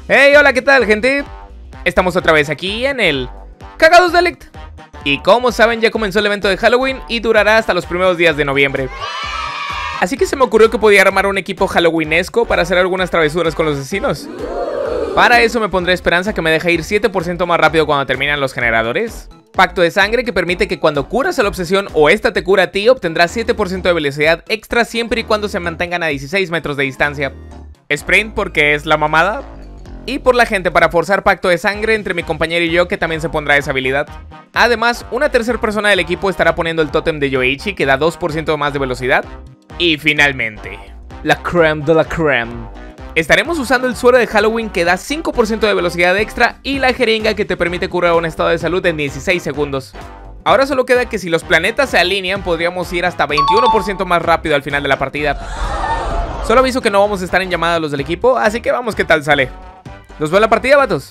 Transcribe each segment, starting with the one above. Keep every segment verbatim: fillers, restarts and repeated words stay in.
Hey, hola, ¿qué tal, gente? Estamos otra vez aquí en el Cagados Delict. Y como saben, ya comenzó el evento de Halloween y durará hasta los primeros días de noviembre. Así que se me ocurrió que podía armar un equipo halloweenesco para hacer algunas travesuras con los asesinos. Para eso me pondré Esperanza, que me deja ir siete por ciento más rápido cuando terminan los generadores. Pacto de Sangre, que permite que cuando curas a la obsesión o esta te cura a ti, obtendrás siete por ciento de velocidad extra siempre y cuando se mantengan a dieciséis metros de distancia. Sprint, porque es la mamada. Y por la gente, para forzar Pacto de Sangre entre mi compañero y yo, que también se pondrá esa habilidad. Además, una tercera persona del equipo estará poniendo el tótem de Yoichi, que da dos por ciento más de velocidad. Y finalmente, la crème de la crème. Estaremos usando el suero de Halloween, que da cinco por ciento de velocidad extra, y la jeringa, que te permite curar un estado de salud en dieciséis segundos. Ahora solo queda que si los planetas se alinean, podríamos ir hasta veintiuno por ciento más rápido al final de la partida. Solo aviso que no vamos a estar en llamada los del equipo, así que vamos qué tal sale. ¿Nos va la partida, vatos?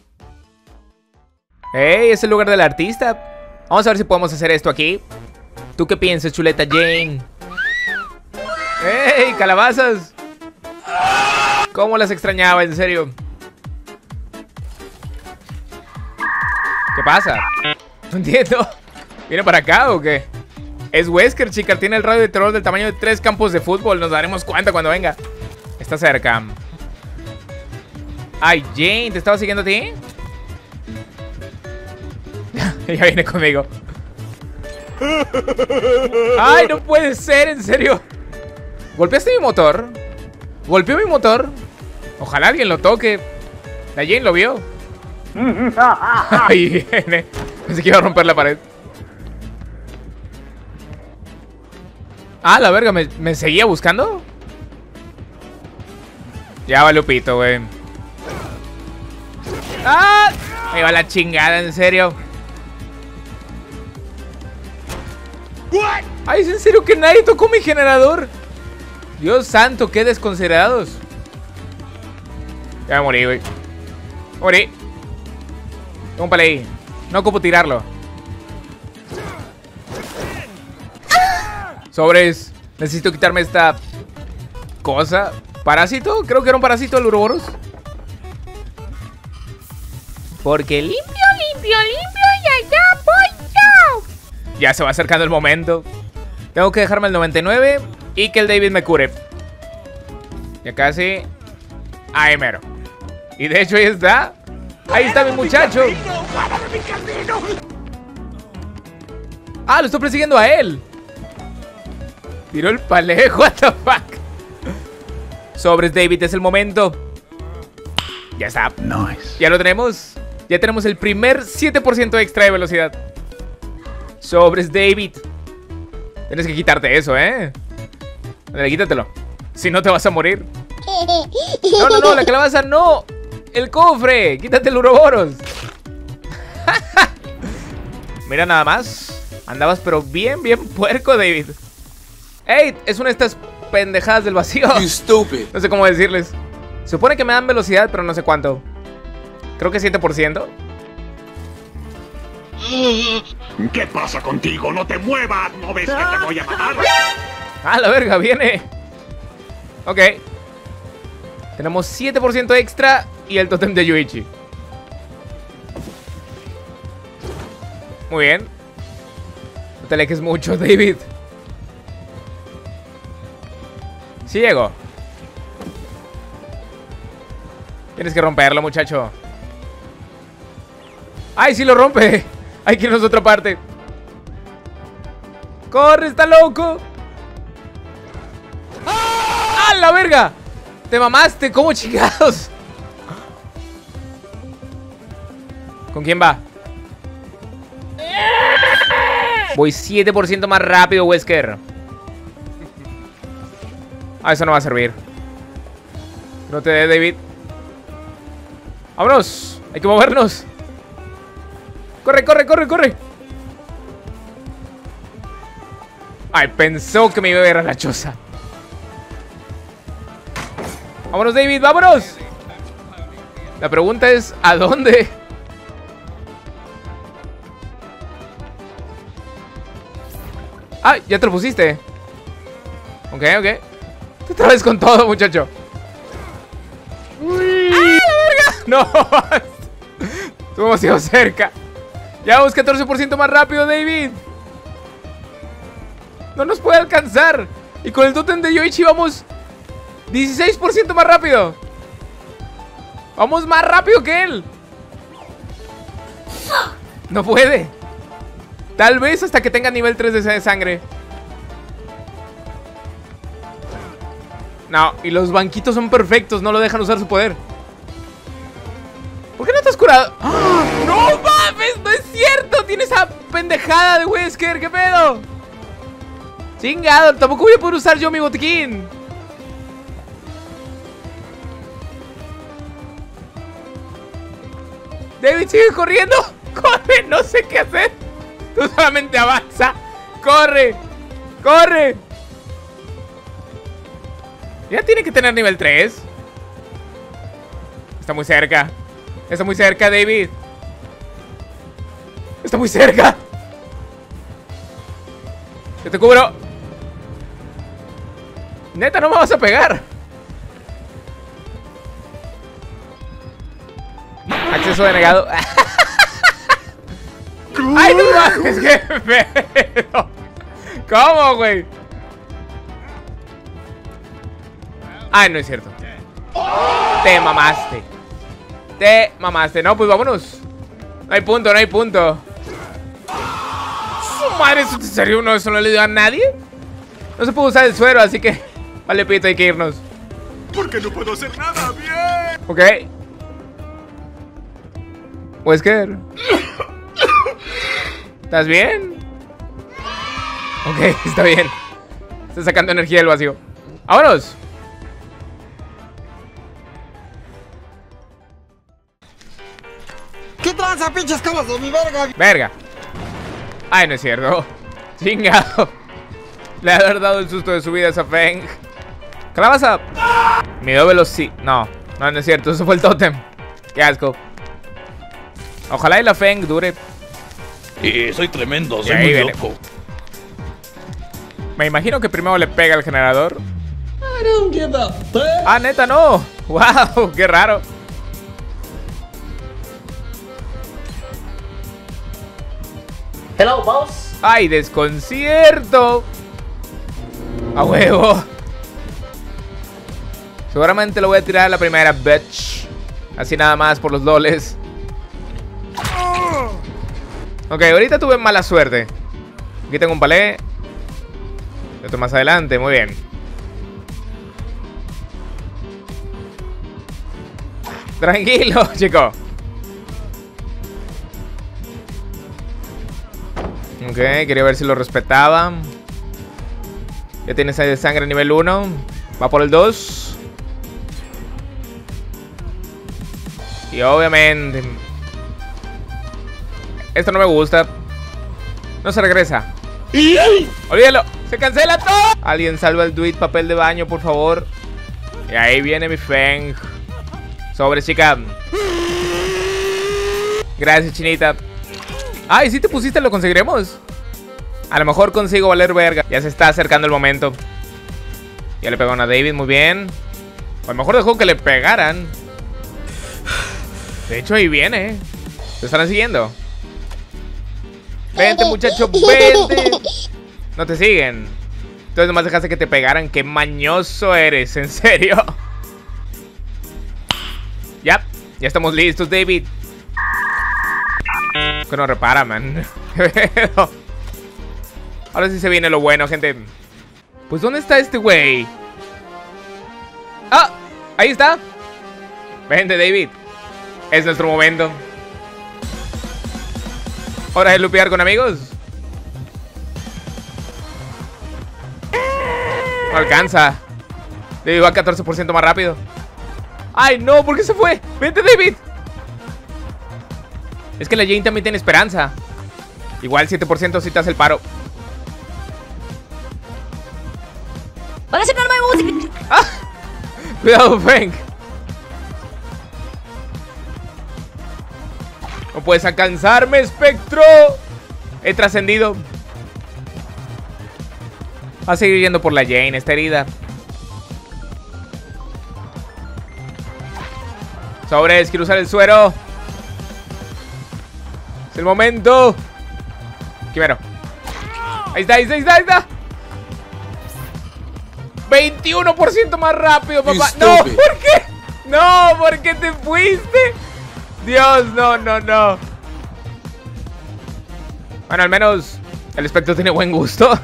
¡Ey! Es el lugar del artista. Vamos a ver si podemos hacer esto aquí. ¿Tú qué piensas, chuleta Jane? ¡Ey! ¡Calabazas! ¿Cómo las extrañaba, en serio? ¿Qué pasa? No entiendo. ¿Viene para acá o qué? Es Wesker, chica. Tiene el radio de terror del tamaño de tres campos de fútbol. Nos daremos cuenta cuando venga. Está cerca. Ay, Jane, ¿te estaba siguiendo a ti? Ella viene conmigo. Ay, no puede ser, en serio. ¿Golpeaste mi motor? ¿Golpeó mi motor? Ojalá alguien lo toque. La Jane lo vio. Ahí viene. Pensé que iba a romper la pared. Ah, la verga, ¿me, me seguía buscando? Ya valió pito, güey. ¡Ah! Ahí va la chingada, en serio. Ay, ¿es en serio que nadie tocó mi generador? Dios santo, qué desconsiderados. Ya me morí, güey. Morí. Tengo un palo ahí. No ocupo tirarlo. Sobres. Necesito quitarme esta cosa. ¿Parásito? Creo que era un parásito del Uroboros. Porque limpio, limpio, limpio y allá voy yo. Ya se va acercando el momento. Tengo que dejarme el noventa y nueve y que el David me cure. Ya casi. Ahí mero. Y de hecho ahí está. Ahí está mi muchacho. Ah, lo estoy persiguiendo a él. Tiró el palejo. What the fuck. Sobres, David, es el momento. Ya está. Nice. Ya lo tenemos. Ya tenemos el primer siete por ciento extra de velocidad. Sobres, David. Tienes que quitarte eso, ¿eh? Dale, quítatelo. Si no te vas a morir. No, no, no, la calabaza no. El cofre. Quítate el Uroboros. Mira nada más. Andabas pero bien, bien puerco, David. Ey, es una de estas pendejadas del vacío. No sé cómo decirles. Se supone que me dan velocidad, pero no sé cuánto. Creo que siete por ciento. ¿Qué pasa contigo? ¡No te muevas! ¿No ves que te voy a matar? Ah, la verga, viene. Ok. Tenemos siete por ciento extra y el tótem de Yoichi. Muy bien. No te alejes mucho, David. Sí llego. Tienes que romperlo, muchacho. ¡Ay, sí lo rompe! Hay que irnos a otra parte. ¡Corre, está loco! ¡Ah, la verga! ¡Te mamaste! ¿Cómo chingados? ¿Con quién va? Voy siete por ciento más rápido, Wesker. Ah, eso no va a servir. No te dé, David. ¡Vámonos! Hay que movernos. ¡Corre, corre, corre, corre! Ay, pensó que me iba a ver a la choza. ¡Vámonos, David! ¡Vámonos! La pregunta es, ¿a dónde? Ah, ya te lo pusiste. Ok, ok. Otra vez con todo, muchacho. ¡Uy! ¡Ah, la verga! no! Estuvo demasiado cerca. Ya vamos catorce por ciento más rápido, David. No nos puede alcanzar. Y con el Totem de Yoichi vamos dieciséis por ciento más rápido. Vamos más rápido que él. No puede. Tal vez hasta que tenga nivel tres de sangre. No, y los banquitos son perfectos. No lo dejan usar su poder. ¿Por qué no te has curado? ¡Oh! ¡No mames! ¡No es cierto! Tiene esa pendejada de Wesker. ¿Qué pedo? Chingado, tampoco voy a poder usar yo mi botiquín. David sigue corriendo. Corre, no sé qué hacer. Tú solamente avanza. Corre, corre. Ya tiene que tener nivel tres. Está muy cerca. Está muy cerca, David. Está muy cerca. Yo te cubro. Neta, no me vas a pegar. Acceso denegado. ¡Ay, no mames! ¡Qué pedo! ¿Cómo, güey? Ay, no es cierto. Te mamaste. Te mamaste. No, pues vámonos. No hay punto, no hay punto. Su madre, ¿eso te salió uno? ¿Eso no le dio a nadie? No se puede usar el suero, así que... Vale, pito, hay que irnos. Porque no puedo hacer nada bien. Ok. Wesker. ¿Estás bien? Ok, está bien. Está sacando energía del vacío. ¡Vámonos! ¿Qué tranza, pinches cabas de mi verga? Verga. Ay, no es cierto. Chingado. Le ha haber dado el susto de su vida a esa Feng. Calabaza. Mido velocidad. No, no, no es cierto. Eso fue el tótem. Qué asco. Ojalá y la Feng dure. Sí, soy tremendo, soy Y ahí muy viene. loco. Me imagino que primero le pega al generador. Ah, neta, no. Wow, qué raro. Hello, boss. Ay, desconcierto. A huevo. Seguramente lo voy a tirar a la primera, bitch. Así nada más por los loles. Ok, ahorita tuve mala suerte. Aquí tengo un palé. Esto más adelante, muy bien. Tranquilo, chico. Ok, quería ver si lo respetaba. Ya tiene esa de sangre nivel uno. Va por el dos. Y obviamente esto no me gusta. No se regresa. Olvídalo. Se cancela todo. Alguien salva el duit papel de baño, por favor. Y ahí viene mi Feng. Sobre, chica. Gracias, chinita. Ay, si te pusiste, lo conseguiremos. A lo mejor consigo valer verga. Ya se está acercando el momento. Ya le pegaron a David, muy bien. O a lo mejor dejó que le pegaran. De hecho, ahí viene. ¿Te estarán siguiendo? Vente, muchacho, vente. No te siguen. Entonces nomás dejaste que te pegaran. Qué mañoso eres, en serio. Ya, ya estamos listos, David. Que no repara, man. Ahora sí se viene lo bueno, gente. Pues ¿dónde está este güey? ¡Ah! Ahí está. Vente, David. Es nuestro momento. Hora de lupear con amigos. No alcanza. David va catorce por ciento más rápido. ¡Ay, no! ¿Por qué se fue? ¡Vente, David! Es que la Jane también tiene esperanza. Igual siete por ciento si te hace el paro. ¡Para hacer arma de música! ¡Ah! Cuidado, Frank. No puedes alcanzarme, espectro. He trascendido. Va a seguir yendo por la Jane, está herida. Sobres, quiero usar el suero. Es el momento. Quimero. Ahí está, ahí está, ahí está, ahí está. veintiuno por ciento más rápido, papá. No, ¿por qué? No, ¿por qué te fuiste? Dios, no, no, no. Bueno, al menos el espectro tiene buen gusto.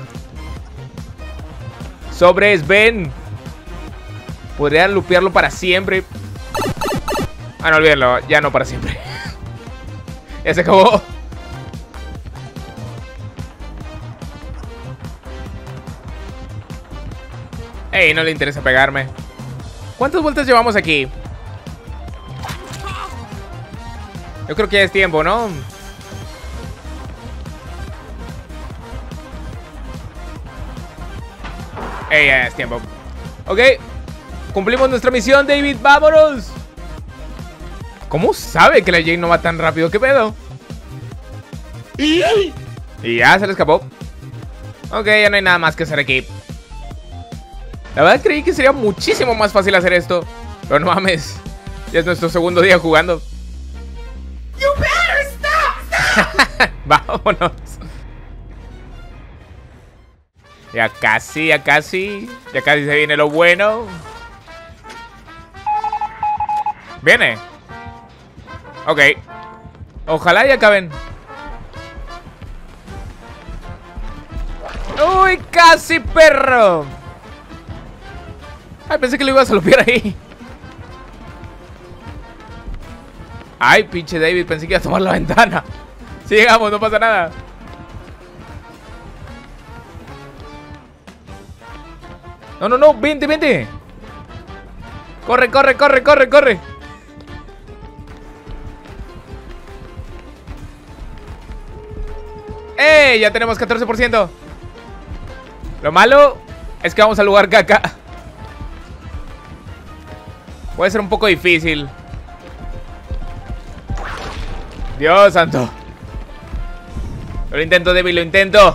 Sobres, ven. Podrían lupearlo para siempre. Ah, no, olvídenlo, ya no para siempre. Ya se acabó. Ey, no le interesa pegarme. ¿Cuántas vueltas llevamos aquí? Yo creo que ya es tiempo, ¿no? Ey, ya es tiempo. Ok. Cumplimos nuestra misión, David. ¡Vámonos! ¿Cómo sabe que la Jane no va tan rápido? ¿Qué pedo? Y ya se le escapó. Ok, ya no hay nada más que hacer aquí. La verdad creí que sería muchísimo más fácil hacer esto. Pero no mames. Ya es nuestro segundo día jugando. You better stop, stop. Vámonos. Ya casi, ya casi. Ya casi se viene lo bueno. Viene. Ok. Ojalá y acaben. Uy, casi, perro. Ay, pensé que lo ibas a lupear ahí. Ay, pinche David, pensé que iba a tomar la ventana. Sí, llegamos, no pasa nada. No, no, no, vente, vente. Corre, corre, corre, corre, corre. ¡Eh! Ya tenemos catorce por ciento. Lo malo es que vamos al lugar caca. Puede ser un poco difícil. Dios santo. Lo intento, David, lo intento.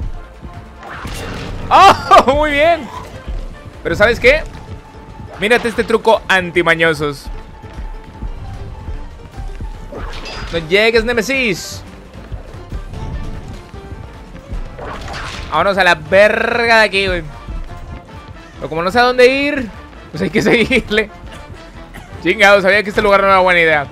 ¡Oh! Muy bien. Pero ¿sabes qué? Mírate este truco antimañosos. No llegues, Nemesis. Vámonos a la verga de aquí, güey. Pero como no sé a dónde ir, pues hay que seguirle. Chingado, sabía que este lugar no era buena idea.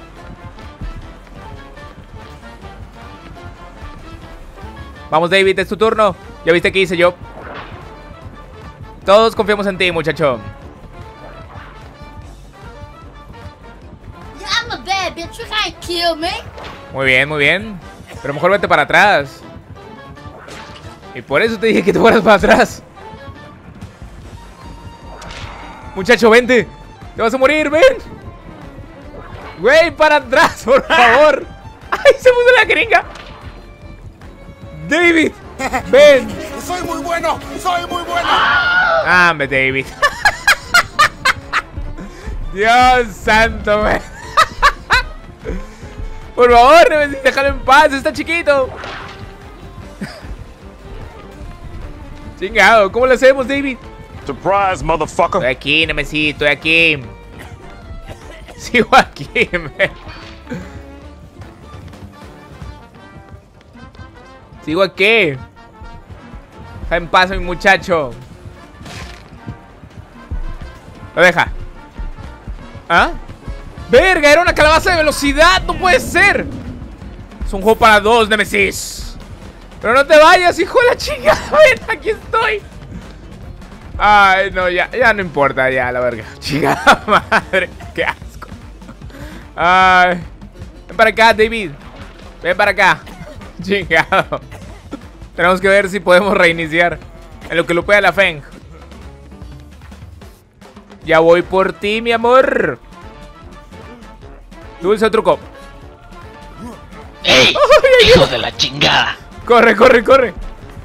Vamos, David, es tu turno. Ya viste qué hice yo. Todos confiamos en ti, muchacho. I'm a bad bitch, you can't kill me. Muy bien, muy bien. Pero mejor vete para atrás. Y por eso te dije que te fueras para atrás. Muchacho, vente. Te vas a morir, ven. Güey, para atrás, por favor. Ay, se puso la gringa. David, ven. Soy muy bueno, soy muy bueno. Ah, hombre, David. Dios santo, güey. Por favor, Nemesis, déjalo en paz, está chiquito. Chingado, ¿cómo lo hacemos, David? Surprise, motherfucker. Estoy aquí, Nemesis, estoy aquí. Sigo aquí, man. Sigo aquí. Deja en paz a mi muchacho. Lo deja. ¿Ah? Verga, era una calabaza de velocidad. No puede ser. Es un juego para dos, Nemesis. Pero no te vayas, hijo de la chingada. Ven, aquí estoy. Ay, no, ya, ya no importa, ya, la verga. Chingada madre, qué asco. Ay. Ven para acá, David. Ven para acá. Chingado. Tenemos que ver si podemos reiniciar en lo que lupea la Feng. Ya voy por ti, mi amor. Dulce truco. ¡Ey! ¡Hijo de la chingada! Corre, corre, corre.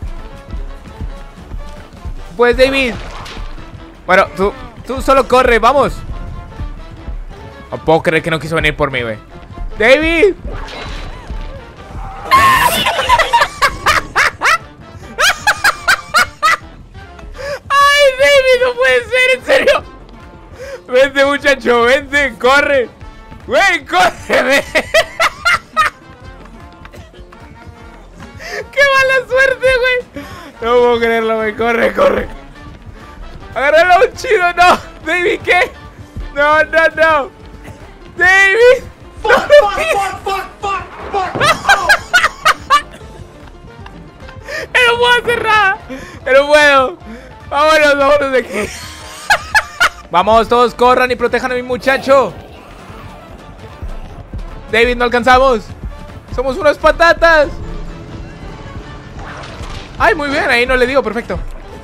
Pues, David. Bueno, tú, tú solo corre, vamos. No puedo creer que no quiso venir por mí, güey. ¡David! ¡Ay, David! No puede ser, en serio. Vente, muchacho, vente, corre. Güey, córreme. ¡Qué mala suerte, güey! No puedo creerlo, güey. Corre, corre. Agárralo, un chido. No. David, ¿qué? No, no, no. David. Fuck, fuck, fuck, fuck, fuck, fuck. ¡No puedo hacer nada! ¡No puedo! ¡Vámonos, vámonos de aquí! Vamos, todos corran y protejan a mi muchacho. David, no alcanzamos. Somos unas patatas. Ay, muy bien, ahí no le digo, perfecto.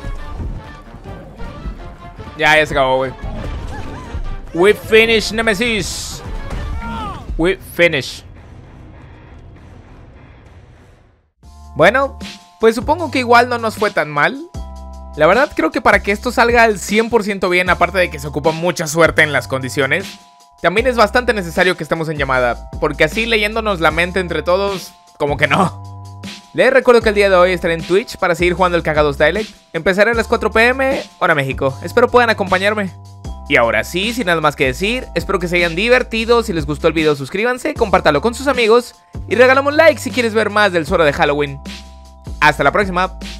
Ya, ya se acabó, güey. We finish, Nemesis. We finish. Bueno, pues supongo que igual no nos fue tan mal. La verdad creo que para que esto salga al cien por ciento bien, aparte de que se ocupa mucha suerte en las condiciones, también es bastante necesario que estemos en llamada, porque así leyéndonos la mente entre todos, como que no. Les recuerdo que el día de hoy estaré en Twitch para seguir jugando el Cagados Dialect. Empezaré a las cuatro p m, hora México. Espero puedan acompañarme. Y ahora sí, sin nada más que decir, espero que se hayan divertido. Si les gustó el video, suscríbanse, compártalo con sus amigos y regálame un like si quieres ver más del Zoro de Halloween. Hasta la próxima.